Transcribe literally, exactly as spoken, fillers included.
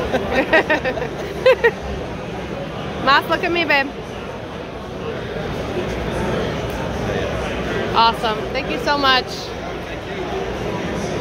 Mas, look at me, babe. Awesome. Thank you so much.